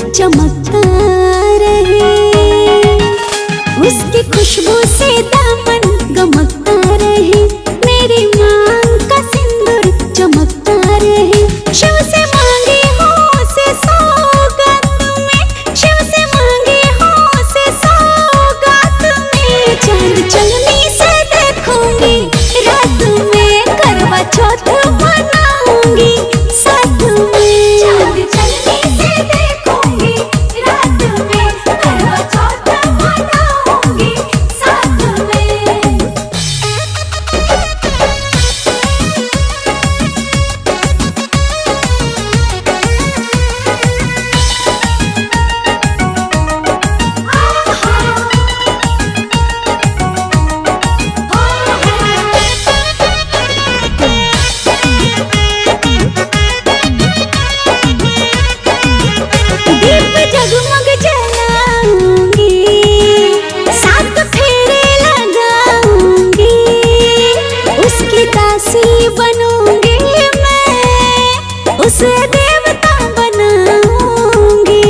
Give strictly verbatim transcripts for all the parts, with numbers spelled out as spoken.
चमकता रहे, उसकी खुशबू से दामन गमकता रहे, मेरी मांग का सिंदूर चमकता रहे। शिव से मांगे हो से सौगात में, शिव से मांगे हो से सौगात में, चांद चलनी से देखूंगी रात में, करवा चौथ मनाऊंगी साथ में। चांद चलनी से देखूंगी रात में, करवा चौथ मनाऊंगी साथ में। दीप जगमग जलाऊंगी, सात फेरे लगाऊंगी, उसकी दासी बनूंगी मैं, उसे देवता बनाऊंगी।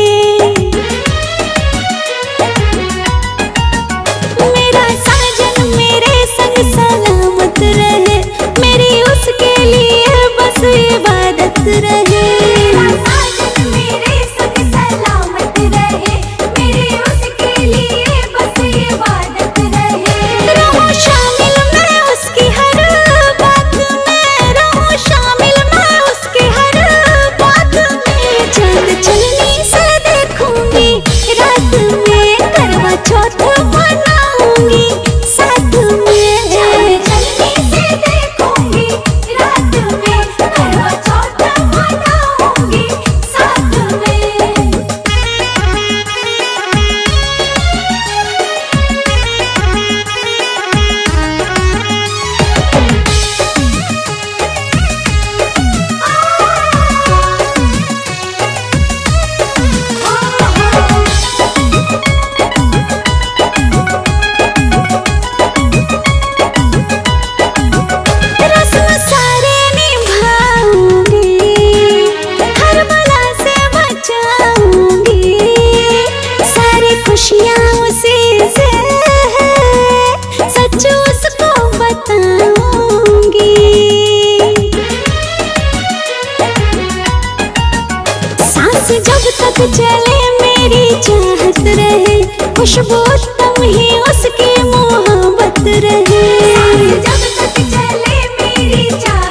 मेरा साजन मेरे संग सलामत रहे, मेरी उसके लिए बस इबादत रहे। चौथ मनाऊंगी साथ में, चांद चलनी से देखूंगी रात में, करवा चौथ मनाऊंगी साथ में। रस्म सारे निभाऊंगी, हर बला से बचाऊंगी, सारी खुशियाँ उसी से है, सच उसको बताऊंगी। सांस जब तक चले मेरी चाहत रहे, खुशबू तुम ही उसकी मोहब्बत रहे। सांस जब तक चले मेरी चाहत